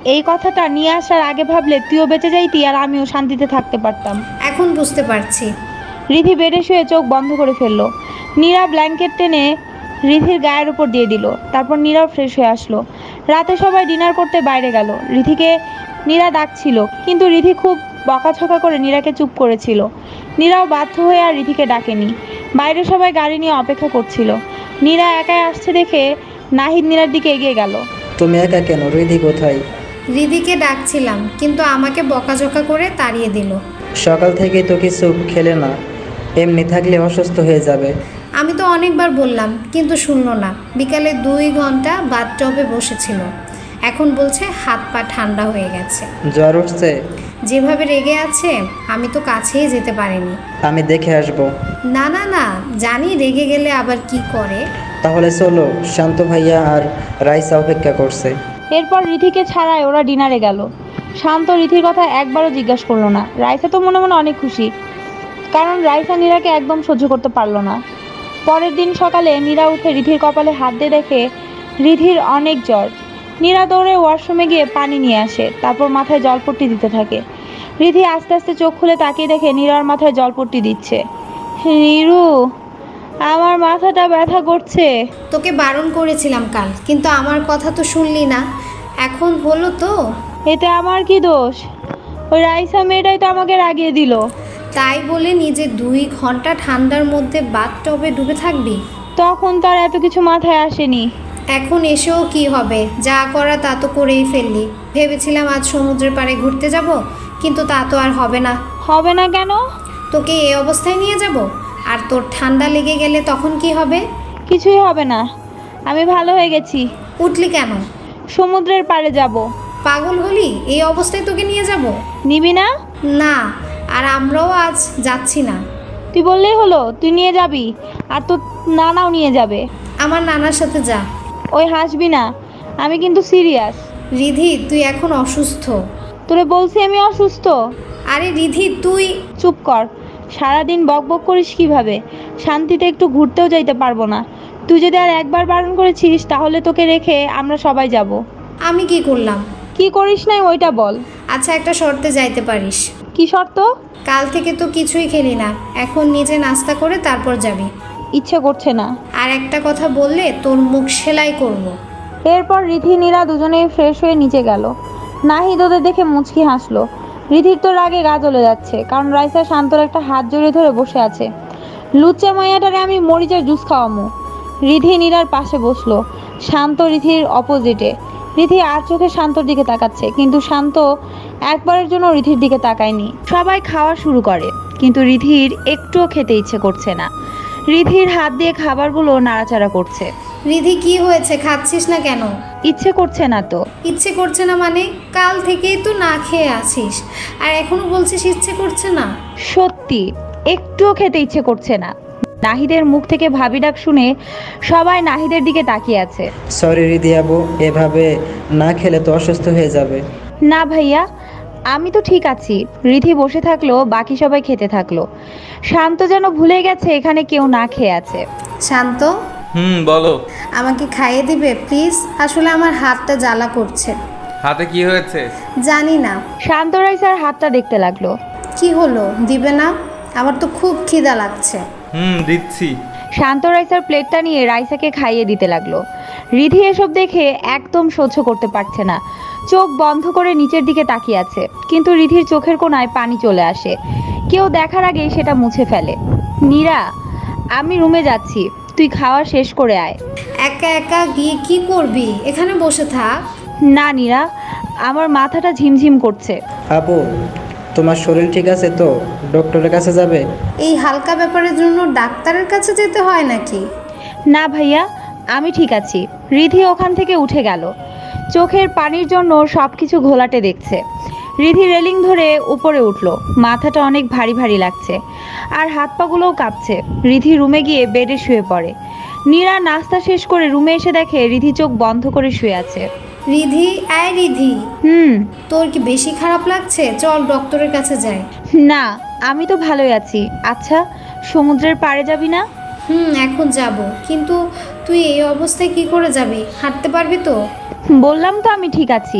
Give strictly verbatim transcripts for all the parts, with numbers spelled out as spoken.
এই কথাটা নিয়ে আসার আগে ভাবলে তুইও বেঁচে যাইতি আর আমিও শান্তিতে থাকতে পারতাম। এখন বুঝতে পারছি। রিধি বেডে শুয়ে চোখ বন্ধ করে ফেললো। নীরা ব্ল্যাঙ্কেট টেনে রিধির গায়ের উপর দিয়ে দিল। তারপর নীরাও ফ্রেশ হয়ে আসলো। রাতে সবাই ডিনার করতে বাইরে গেল। রিধিকে নীরা ডাকছিল, কিন্তু রিধি খুব বকাঝকা করে নীরাকে চুপ করেছিল। নীরাও বাধ্য হয়ে আর রিধিকে ডাকেনি। বাইরে সবাই গাড়ি নিয়ে অপেক্ষা করছিল। নীরা একাই আসছে দেখে নাহিদ নীরার দিকে এগিয়ে গেল। তুমি একা কেন? রিধি কোথায়? রিধিকে ডাকছিলাম, কিন্তু আমাকে বকাঝকা করে তাড়িয়ে দিল। সকাল থেকে তো কিছু খেলে না, এমনি থাকলে অসুস্থ হয়ে যাবে। আমি তো অনেকবার বললাম, কিন্তু শুনলো না। বিকালে দুই ঘন্টা বাথটবে বসেছিল, এখন বলছে হাত পা ঠান্ডা হয়ে গেছে। জ্বর উঠছে? যেভাবে রেগে আছে আমি তো কাছেই যেতে পারিনি। আমি দেখে আসব। না না না, জানি রেগে গেলে আবার কি করে। তাহলে চলো, শান্ত ভাইয়া আর রাইসা অপেক্ষা করছে। এরপর রিধিকে ছাড়াই ওরা ডিনারে গেল। শান্ত রিধির কথা একবারও জিজ্ঞাসা করলো না। রাইসা তো মনে মনে অনেক খুশি, কারণ রাইসা নীরাকে একদম সহ্য করতে পারলো না। পরের দিন সকালে নীরা উঠে রিধির কপালে হাত দিয়ে দেখে রিধির অনেক জ্বর। নীরা দৌড়ে ওয়াশরুমে গিয়ে পানি নিয়ে আসে, তারপর মাথায় জলপট্টি দিতে থাকে। রিধি আস্তে আস্তে চোখ খুলে তাকিয়ে দেখে নীরার মাথায় জলপট্টি দিচ্ছে। নীরু, আমার মাথাটা ব্যথা করছে। তোকে বারণ করেছিলাম কাল, কিন্তু আমার কথা তো শুনলি না। এখন হলো তো। এতে আমার কি দোষ? ওই রাইসা মেয়েটাই তো আমাকে রাগিয়ে দিল। তাই বলে নিজে দুই ঘন্টা ঠান্ডার মধ্যে বাথটবে ডুবে থাকবি? তখন তার এত কিছু মাথায় আসেনি। এখন এসেও কি হবে? যা করা তা তো করেই ফেললি। ভেবেছিলাম আজ সমুদ্রের পাড়ে ঘুরতে যাব, কিন্তু তা তো আর হবে না। হবে না কেন? তোকে এই অবস্থায় নিয়ে যাব, আর তোর ঠান্ডা লেগে গেলে তখন কি হবে? কিছুই হবে না, আমি ভালো হয়ে গেছি। উঠলি কেন? সমুদ্রের পাড়ে যাব। পাগল হলি? এই অবস্থায় তোকে নিয়ে যাব? নিবি না? না, আর আমরাও আজ যাচ্ছি না। তুই বললেই হলো তুই নিয়ে যাবি, আর তোর নানাও নিয়ে যাবে। আমার নানার সাথে যা। ওই হাসবি না, আমি কিন্তু সিরিয়াস। রিধি, তুই এখন অসুস্থ। তোরে বলছি আমি অসুস্থ। আরে রিধি তুই চুপ কর। সারাদিন বক বক করিস কিভাবে? শান্তিতে একটু ঘুরতেও যাইতে পারবো না। তুই যদি আর একবার বারণ করেছিস, তাহলে তোকে রেখে আমরা সবাই যাব। আমি কি করলাম? কি করিস নাই ওইটা বল। আচ্ছা, একটা শর্তে যাইতে পারিস। কি শর্ত? কাল থেকে তো কিছুই খেলি না, এখন নিজে নাস্তা করে তারপর যাবি। ইচ্ছে করছে না। আর একটা কথা বললে তোর মুখ সেলাই করব। এরপর রিধি নীরা দুজনেই ফ্রেশ হয়ে নিচে গেল। নাহিদ ওদের দেখে মুচকি হাসলো। রিধির তো রাগে গা জ্বলে যাচ্ছে, কারণ রাইসা শান্তর একটা হাত জড়িয়ে ধরে বসে আছে। লুচ্চা মাইয়াটারে আমি মরিচের জুস খাওয়ামু। রিধি নীরার পাশে বসলো, শান্ত রিধির অপোজিটে। রিধি আর চোখে শান্তর দিকে তাকাচ্ছে, কিন্তু শান্ত একবারের জন্য রিধির দিকে তাকায়নি। সবাই খাওয়া শুরু করে, কিন্তু রিধির একটুও খেতে ইচ্ছে করছে না। রিধির হাত দিয়ে খাবারগুলো নাড়াচাড়া করছে। রিধি, কি হয়েছে? খাচ্ছিস না কেন? ইচ্ছে করছে না তো। ইচ্ছে করছে না মানে? কাল থেকেই তো না খেয়ে আছিস, আর এখনো বলছিস ইচ্ছে করছে না? সত্যি একটুও খেতে ইচ্ছে করছে না। নাহিদের মুখ থেকে ভাবি ডাক শুনে সবাই নাহিদের দিকে তাকিয়ে আছে। সরি রিধি আপু, এভাবে না খেলে তো অসুস্থ হয়ে যাবে। না ভাইয়া, আমি তো ঠিক আছি। রিধি বসে থাকলো, বাকি সবাই খেতে থাকলো। শান্ত যেন ভুলে গেছে এখানে কেউ না খেয়ে আছে। শান্ত, হুম বলো। আমাকে খাইয়ে দিবে প্লিজ? আসলে আমার হাতটা জ্বালা করছে। হাতে কি হয়েছে? জানি না। শান্ত রাইসার হাতটা দেখতে লাগলো। কি হলো, দিবে না? আমার তো খুব খিদা লাগছে। হুম দিচ্ছি। শান্ত রাইসার প্লেটটা নিয়ে রাইসাকে খাইয়ে দিতে লাগলো। রিধি এসব দেখে একদম সহ্য করতে পারছে না। চোখ বন্ধ করে নিচের দিকে তাকিয়ে আছে, কিন্তু রিধির চোখের কোণায় পানি চলে আসে। কেউ দেখার আগেই সেটা মুছে ফেলে। নীরা, আমি রুমে যাচ্ছি, তুই খাওয়া শেষ করে আয়। একা একা গিয়ে কি করবি? এখানে বসে থাক। না নীরা, আমার মাথাটা ঝিমঝিম করছে। আপু, তোমার শরীর ঠিক আছে তো? ডক্টরের কাছে যাবে? এই হালকা ব্যাপারের জন্য ডাক্তারের কাছে যেতে হয় নাকি? না ভাইয়া, আমি ঠিক আছি। রিধি ওখান থেকে উঠে গেল। চোখের পানির জন্য সব কিছু ঘোলাটে দেখছে। রিধি রেলিং ধরে উপরে উঠল। মাথাটা অনেক ভারী ভারী লাগছে, আর হাত পাগুলোও কাঁপছে। রিধি রুমে গিয়ে বেডে শুয়ে পড়ে। নীরা নাস্তা শেষ করে রুমে এসে দেখে রিধি চোখ বন্ধ করে শুয়ে আছে। রিধি, আয় রিধি, হুম। তোর কি বেশি খারাপ লাগছে? চল ডক্টরের কাছে যাই। না, আমি তো ভালোই আছি। আচ্ছা, সমুদ্রের পাড়ে যাবি না? হুম, এখন যাব, কিন্তু তুই এই অবস্থায় কি করে যাবি? হাঁটতে পারবি তো? বললাম তো আমি ঠিক আছি।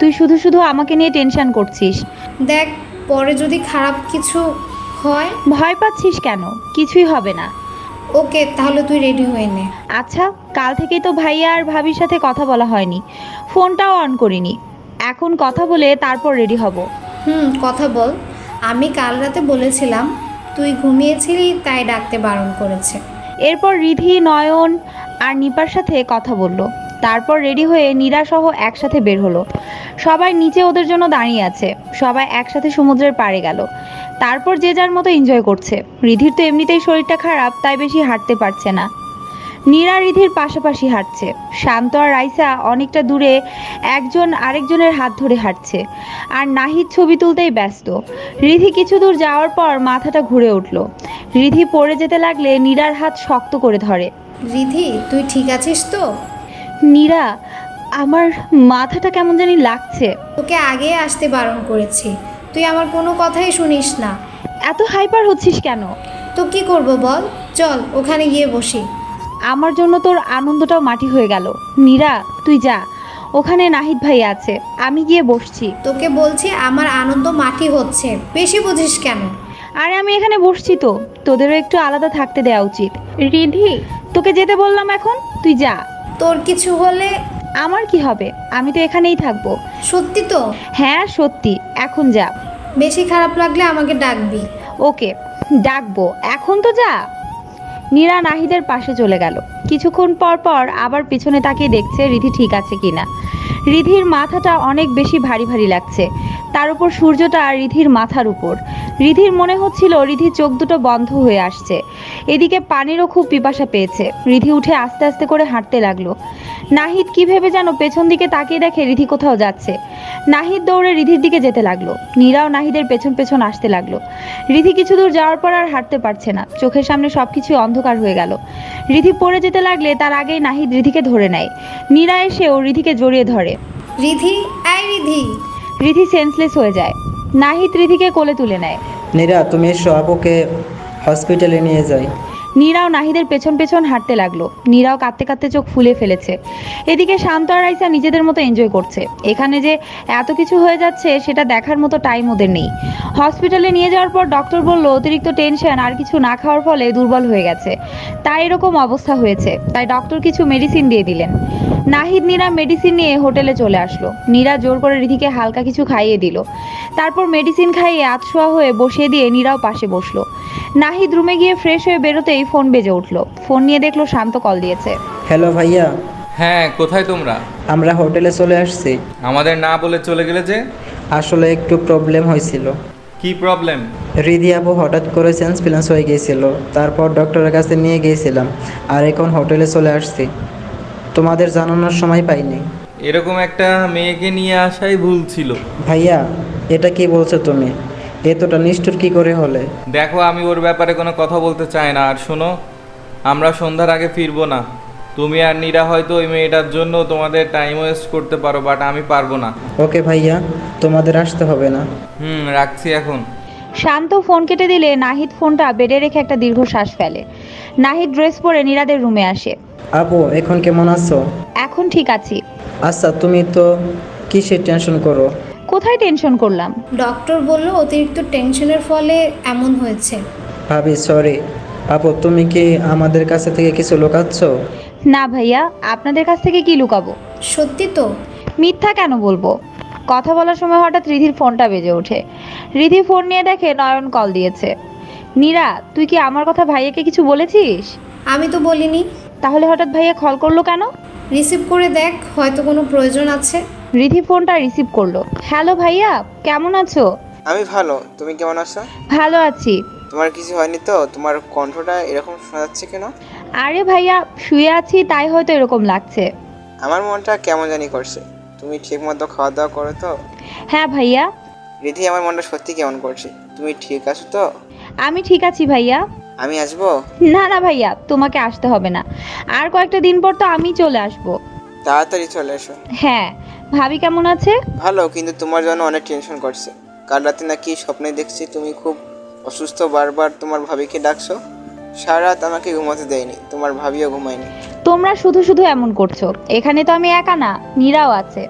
তুই শুধু শুধু আমাকে নিয়ে টেনশন করছিস। দেখ, পরে যদি খারাপ কিছু হয়। ভয় পাচ্ছিস কেন? কিছুই হবে না। ওকে, তাহলে তুই রেডি হয়ে নে। আচ্ছা, কাল থেকেই তো ভাইয়া আর ভাবির সাথে কথা বলা হয়নি, ফোনটাও অন করিনি। এখন কথা বলে তারপর রেডি হব। হুম, কথা বল। আমি কাল রাতে বলেছিলাম তুই ঘুমিয়েছিলি, তাই ডাকতে বারণ করেছে। এরপর রিধি, নয়ন আর নিপার সাথে কথা বলল। তারপর রেডি হয়ে নীরা সহ একসাথে বের হলো। সবাই নিচে ওদের জন্য দাঁড়িয়ে আছে। সবাই একসাথে সমুদ্রের পাড়ে গেল। তারপর যে যার মতো এনজয় করছে। রিধির তো এমনিতেই শরীরটা খারাপ, তাই বেশি হাঁটতে পারছে না। নীরা রিধির পাশাপাশি হাঁটছে। শান্ত আর রাইসা অনেকটা দূরে একজন আরেকজনের হাত ধরে হাঁটছে। আর নাহিদ ছবি তুলতেই ব্যস্ত। রিধি কিছু দূর যাওয়ার পর মাথাটা ঘুরে উঠল। রিধি পড়ে যেতে লাগলে নীরার হাত শক্ত করে ধরে। রিধি, তুই ঠিক আছিস তো? নীরা, আমার মাথাটা কেমন জানি লাগছে। তোকে আগে আসতে বারণ করেছি, তুই আমার কোনো কথাই শুনিস না। এত হাইপার হচ্ছিস কেন? তো কি করব বল, চল ওখানে গিয়ে বসি। আমার জন্য তোর আনন্দটাও মাটি হয়ে গেল। নীরা, তুই যা, ওখানে নাহিদ ভাই আছে, আমি গিয়ে বসছি। তোকে বলছি আমার আনন্দ মাটি হচ্ছে, বেশি বুঝিস কেন? আরে আমি এখানে বসছি তো, তোদেরও একটু আলাদা থাকতে দেওয়া উচিত। রিধি, তোকে যেতে বললাম, এখন তুই যা। তোর কিছু হলে? আমার কি হবে? আমি তো এখানেই থাকবো। সত্যি তো? হ্যাঁ সত্যি, এখন যা। বেশি খারাপ লাগলে আমাকে ডাকবি। ওকে, ডাকবো, এখন তো যা। নীরা নাহিদের পাশে চলে গেল। কিছুক্ষণ পর পর আবার পিছনে তাকিয়ে দেখছে রিধি ঠিক আছে কিনা। রিধির মাথাটা অনেক বেশি ভারী ভারী লাগছে। তার উপর সূর্যটা রিধির মাথার উপর। রিধির মনে হচ্ছিল রিধির চোখ দুটো বন্ধ হয়ে আসছে। এদিকে পানিরও খুব পিপাসা পেয়েছে। রিধি উঠে আস্তে আস্তে করে হাঁটতে লাগলো। নাহিদ কি ভেবে যেন পেছন দিকে তাকিয়ে দেখে রিধি কোথাও যাচ্ছে। নাহিদ দৌড়ে রিধির দিকে যেতে লাগলো। নীরাও নাহিদের পেছন পেছন আসতে লাগলো। রিধি কিছু দূর যাওয়ার পর আর হাঁটতে পারছে না। চোখের সামনে সবকিছু অন্ধকার হয়ে গেল। রিধি পড়ে যেতে লাগলে তার আগেই নাহিদ রিধিকে ধরে নেয়। নীরা এসেও রিধিকে জড়িয়ে ধরে। রিধি, এই রিধি। রিধি সেন্সলেস হয়ে যায়। নাহিদ রিধিকে কোলে তুলে নেয়। নীরা, তুমি এসো, আপুকে হসপিটালে নিয়ে যাই। নীরাও নাহিদের পেছন পেছন হাঁটতে লাগলো। নীরাও কাঁদতে কাঁদতে চোখ ফুলে ফেলেছে। এদিকে শান্ত আর রাইসা নিজেদের মতো এনজয় করছে। এখানে যে এত কিছু হয়ে যাচ্ছে সেটা দেখার মতো টাইম ওদের নেই। হসপিটালে নিয়ে যাওয়ার পর ডক্টর বলল অতিরিক্ত টেনশন আর কিছু না খাওয়ার ফলে দুর্বল হয়ে গেছে, তাই এরকম অবস্থা হয়েছে। তাই ডক্টর কিছু মেডিসিন দিয়ে দিলেন। নাহিদ নীরা মেডিসিন নিয়ে হোটেলে চলে আসলো। নীরা জোর করে রিধিকে হালকা কিছু খাইয়ে দিল। তারপর মেডিসিন খাইয়ে আতশোয়া হয়ে বসিয়ে দিয়ে নীরাও পাশে বসলো। নাহিদ রুমে গিয়ে ফ্রেশ হয়ে বেরোতেই ফোন বেজে উঠলো। ফোন নিয়ে দেখলো শান্ত কল দিয়েছে। হ্যালো ভাইয়া, হ্যাঁ, কোথায় তোমরা? আমরা হোটেলে চলে আসছি। আমাদের না বলে চলে গেলে যে? আসলে একটু প্রবলেম হয়েছিল। কি প্রবলেম? রিধি আপু হঠাৎ করে সেন্স ফিলেন্স হয়ে গিয়েছিল, তারপর ডক্টরের কাছে নিয়ে গিয়েছিলাম, আর এখন হোটেলে চলে আসছি। তোমাদের জানানোর সময় পাইনি। এরকম একটা মেয়েকে নিয়ে আসাই ভুল ছিল। ভাইয়া, এটা কি বলছো তুমি? এতটা নিষ্ঠুর কি করে হলে? দেখো, আমি ওর ব্যাপারে কোনো কথা বলতে চাই না। আর শোনো, আমরা সন্ধ্যার আগে ফিরবো না। তুমি আর নীরা হয়তো ওই মেয়েটার জন্য তোমাদের টাইম ওয়েস্ট করতে পারো, বাট আমি পারবো না। ওকে ভাইয়া, তোমাদের আসতে হবে না। হুম, রাখছি এখন। শান্ত ফোন কেটে দিলে নাহিদ ফোনটা বেডে রেখে একটা দীর্ঘশ্বাস ফেলে। নাহিদ ড্রেস পরে নীরাদের রুমে আসে। আপু, এখন কেমন আছো? এখন ঠিক আছি। আচ্ছা, তুমি তো কিসের টেনশন করো? কোথায় টেনশন করলাম? ডক্টর বলল অতিরিক্ত টেনশনের ফলে এমন হয়েছে। ভাবি সরি। আপু, তুমি কি আমাদের কাছে থেকে কিছু লুকাচ্ছ? না ভাইয়া, আপনাদের কাছ থেকে কি লুকাবো? সত্যি তো? মিথ্যা কেন বলবো? কথা বলার সময় হঠাৎ রিধির ফোনটা বেজে ওঠে। রিধি ফোন নিয়ে দেখে নয়ন কল দিয়েছে। নীরা, তুই কি আমার কথা ভাইয়াকে কিছু বলেছিস? আমি তো বলিনি। তাহলে হঠাৎ ভাইয়া কল করলো কেন? রিসিভ করে দেখ, হয়তো কোনো প্রয়োজন আছে। রিধি ফোনটা রিসিভ করলো। হ্যালো ভাইয়া, কেমন আছো? আমি ভালো, তুমি কেমন আছো? ভালো আছি। তোমার কিছু হয়নি তো? তোমার কণ্ঠটা এরকম শোনা যাচ্ছে কেন? আরে ভাইয়া, শুয়ে আছি তাই হয়তো এরকম লাগছে। আমার মনটা কেমন জানি করছে। তুমি ঠিক মতো খাওয়া দাওয়া করো তো? হ্যাঁ ভাইয়া। রিধি, আমার মনটা সত্যি কেমন করছে। তুমি ঠিক আছো তো? আমি ঠিক আছি ভাইয়া। আমি আসবো? না না ভাইয়া, তোমাকে আসতে হবে না। আর কয়েকটা দিন পর তো আমি চলে আসবো। তাড়াতাড়ি চলে এসো। হ্যাঁ। ভাবি কেমন আছে? ভালো, কিন্তু তোমার জন্য অনেক টেনশন করছে। কাল রাতে নাকি স্বপ্নে দেখছি তুমি খুব অসুস্থ, বারবার তোমার ভাবিকে ডাকছো। সারা রাত আমাকে ঘুমাতে দেয়নি, তোমার ভাবিও ঘুমায়নি। তোমরা শুধু শুধু এমন করছো। এখানে তো আমি একা না, নীরাও আছে।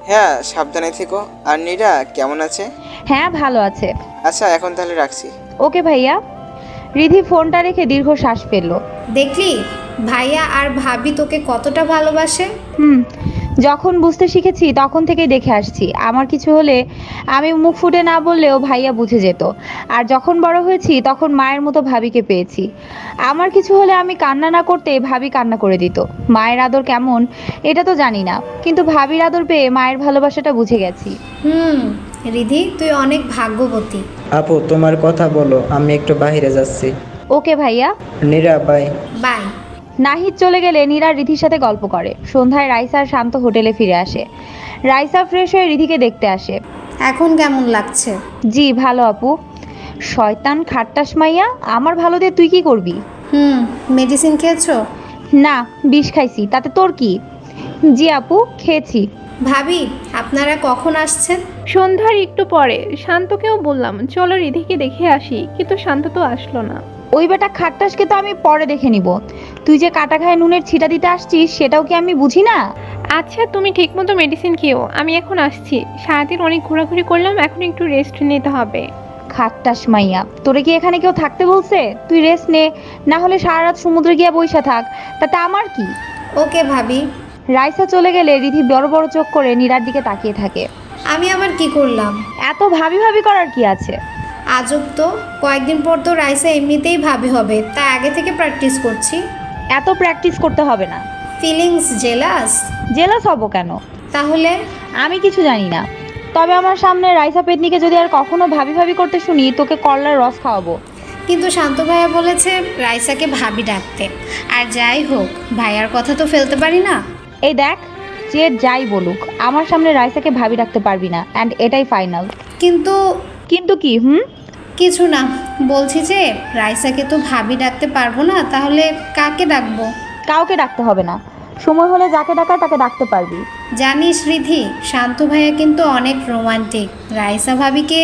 হ্যাঁ, সাবধানে থেকো। আর নীরা কেমন আছে? হ্যাঁ ভালো আছে। আচ্ছা, এখন তাহলে রাখছি। ওকে ভাইয়া। রিধি ফোনটা রেখে দীর্ঘ শ্বাস ফেলল। দেখলি ভাইয়া আর ভাবি তোকে কতটা ভালোবাসে। হুম, যখন বুঝতে শিখেছি তখন থেকেই দেখে আসছি। আমার কিছু হলে আমি মুখ ফুটে না বললেও ভাইয়া বুঝে যেত। আর যখন বড় হয়েছি তখন মায়ের মতো ভাবিকে পেয়েছি। আমার কিছু হলে আমি কান্না না করতে ভাবি কান্না করে দিত। মায়ের আদর কেমন এটা তো জানি না, কিন্তু ভাবির আদর পেয়ে মায়ের ভালোবাসাটা বুঝে গেছি। হুম রিধি, তুই অনেক ভাগ্যবতী। আপু তোমার কথা বলো, আমি একটু বাইরে যাচ্ছি। ওকে ভাইয়া। নীরা বাই। বাই। নাহিদ চলে গেলে নীরা রিধির সাথে গল্প করে। সন্ধ্যায় রাইসা আর শান্ত হোটেলে ফিরে আসে। রাইসা ফ্রেশ হয়ে রিধিকে দেখতে আসে। এখন কেমন লাগছে? জি ভালো আপু। শয়তান খাট্টাস মাইয়া, আমার ভালো দিয়ে তুই কি করবি? হুম মেডিসিন খেয়েছো? না, বিষ খাইছি, তাতে তোর কি? জি আপু খেয়েছি। ভাবি আপনারা কখন আসছেন? সন্ধ্যার একটু পরে। শান্তকেও বললাম চলো রিধিকে দেখে আসি, কিন্তু শান্ত তো আসলো না। ওই বেটা খাট্টাসকে তো আমি পরে দেখে নিব। তুই যে কাটা খায় নুনের ছিটা দিতে আসছিস সেটাও কি আমি বুঝি না? আচ্ছা তুমি ঠিকমতো মেডিসিন খেও, আমি এখন আসছি। সারাদিন অনেক ঘোরাঘুরি করলাম, এখন একটু রেস্ট নিতে হবে। খাট্টাস মাইয়া, তোরে কি এখানে কেউ থাকতে বলছে? তুই রেস্ট নে, না হলে সারা রাত সমুদ্রে গিয়া বইসা থাক, তাতে আমার কি? ওকে ভাবি। রাইসা চলে গেলে রিধি বড় বড় চোখ করে নীরার দিকে তাকিয়ে থাকে। আমি আবার কি করলাম? এত ভাবি ভাবি করার কি আছে? আজব তো, কয়েকদিন পর তো রাইসা এমনিতেই ভাবি হবে, তাই আগে থেকে প্র্যাকটিস করছি। এত প্র্যাকটিস করতে হবে না। Feelings jealous? জেলাস হব কেন? তাহলে? আমি কিছু জানি না, তবে আমার সামনে রাইসা পেতনিকে যদি আর কখনো ভাবি ভাবি করতে শুনি তোকে করলার রস খাওয়াবো। কিন্তু শান্ত ভাইয়া বলেছে রাইসাকে ভাবি ডাকতে। আর যাই হোক, ভাইয়ার কথা তো ফেলতে পারি না। এই দেখ, যে যাই বলুক আমার সামনে রাইসাকে ভাবি ডাকতে পারবি না, অ্যান্ড এটাই ফাইনাল। কিন্তু? কিন্তু কি? হুম কিছু না, বলছি যে রাইসাকে তো ভাবি ডাকতে পারবো না, তাহলে কাকে ডাকবো? কাউকে ডাকতে হবে না, সময় হলে যাকে ডাকার তাকে ডাকতে পারবি। জানিস রিধি, শান্ত ভাইয়া কিন্তু অনেক রোমান্টিক। রাইসা ভাবিকে,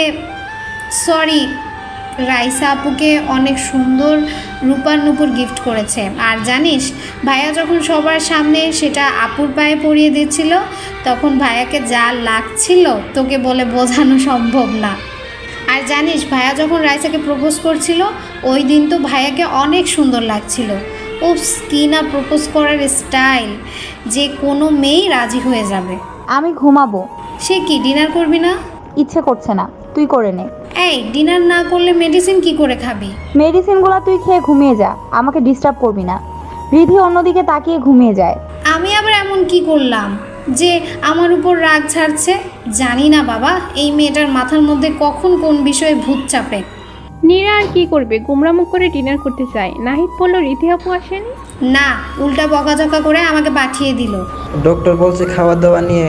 সরি রাইসা আপুকে অনেক সুন্দর রূপার নুপুর গিফট করেছে। আর জানিস ভাইয়া যখন সবার সামনে সেটা আপুর পায়ে পরিয়ে দিচ্ছিল তখন ভাইয়াকে যা লাগছিল তোকে বলে বোঝানো সম্ভব না। আর জানিস ভাইয়া যখন রাইসাকে প্রপোজ করছিল ওই দিন তো ভাইয়াকে অনেক সুন্দর লাগছিল। উফস, কি না প্রপোজ করার স্টাইল, যে কোনো মেয়েই রাজি হয়ে যাবে। আমি ঘুমাবো। সে কি, ডিনার করবি না? ইচ্ছে করছে না, তুই করে নে। এই, ডিনার না করলে মেডিসিন কি করে খাবি? মেডিসিনগুলো তুই খেয়ে ঘুমিয়ে যা, আমাকে ডিস্টার্ব করবি না। রিধি অন্যদিকে তাকিয়ে ঘুমিয়ে যায়। আমি আবার এমন কি করলাম যে আমার উপর রাগ ছাড়ছে? জানি না বাবা, এই মেয়েটার মাথার মধ্যে কখন কোন বিষয়ে ভূত চাপে। নীরা আর কি করবে, গুমরামুখ করে ডিনার করতে চায়। নাহিদ বলল রিধি আপু আসেনি। না, উল্টা বকাঝকা করে আমাকে পাঠিয়ে দিল। ডক্টর বলছে খাওয়া দাওয়া নিয়ে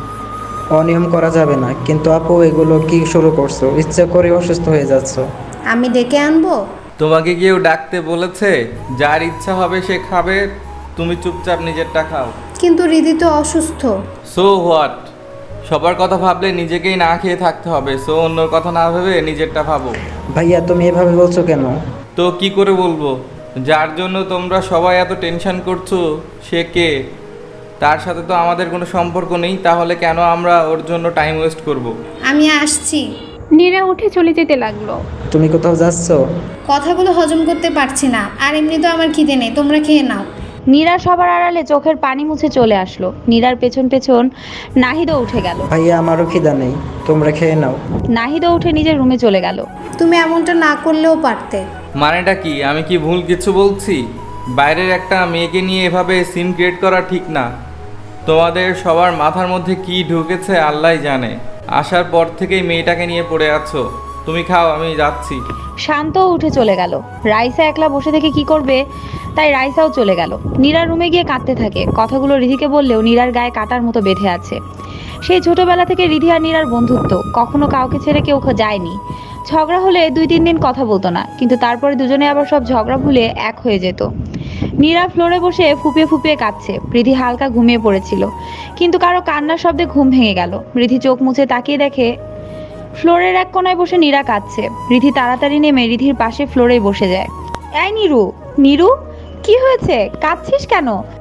অনিয়ম করা যাবে না, কিন্তু আপু এগুলো কি শুরু করছো? ইচ্ছা করে অসুস্থ হয়ে যাচ্ছ। আমি ডেকে আনবো? তোমাকে কেউ ডাকতে বলেছে? যার ইচ্ছা হবে সে খাবে, তুমি চুপচাপ নিজেরটা খাও। কিন্তু রিধি তো অসুস্থ। So what? সবার কথা ভাবলে নিজেকেই না খেয়ে থাকতে হবে। সো অন্যর কথা না ভেবে নিজেরটা ভাবো। ভাইয়া তুমি এভাবে বলছো কেন? তো কি করে বলবো? যার জন্য তোমরা সবাই এত টেনশন করছো সে কে? তার সাথে তো আমাদের কোনো সম্পর্ক নেই, তাহলে কেন আমরা ওর জন্য টাইম ওয়েস্ট করব? আমি আসছি। নীরা উঠে চলে যেতে লাগলো। তুমি কোথাও যাচ্ছ? কথাগুলো হজম করতে পারছি না, আর এমনি তো আমার খিদে নেই, তোমরা খেয়ে নাও। নীরা সবার আড়ালে চোখের পানি মুছে চলে আসলো। নীরার পেছন পেছন নাহিদও উঠে গেল। ভাইয়া আমারও খিদা নেই, তোমরা খেয়ে নাও। নাহিদও উঠে নিজের রুমে চলে গেল। তুমি এমনটা না করলেও পারতে। মানেটা কি? আমি কি ভুল কিছু বলছি? বাইরের একটা মেয়েকে নিয়ে এভাবে সিন ক্রিয়েট করা ঠিক না। তোমাদের সবার মাথার মধ্যে কি ঢুকেছে আল্লাহই জানে। আসার পর থেকেই মেয়েটাকে নিয়ে পড়ে আছো। তুমি খাও, আমি যাচ্ছি। শান্তও উঠে চলে গেল। রাইসা একলা বসে থেকে কি করবে, তাই রাইসাও চলে গেল। নীরার রুমে গিয়ে কাঁদতে থাকে। কথাগুলো রিধিকে বললেও নীরার গায়ে কাটার মতো বেঁধে আছে। সেই ছোটবেলা থেকে রিধি আর নীরার বন্ধুত্ব, কখনো কাউকে ছেড়ে কেউ যায়নি। ঝগড়া হলে দুই তিন দিন কথা বলতো না, কিন্তু তারপরে দুজনে আবার সব ঝগড়া ভুলে এক হয়ে যেত। নীরা ফ্লোরে বসে ফুপিয়ে ফুপিয়ে কাঁদছে। রিধি হালকা ঘুমিয়ে পড়েছিল, কিন্তু কারো কান্নার শব্দে ঘুম ভেঙে গেল। রিধি চোখ মুছে তাকিয়ে দেখে ফ্লোরের এক কোনায় বসে নীরা কাঁদছে। রিধি তাড়াতাড়ি নেমে রিধির পাশে ফ্লোরে বসে যায়। এই নীরু, নীরু কি হয়েছে, কাঁদছিস কেন?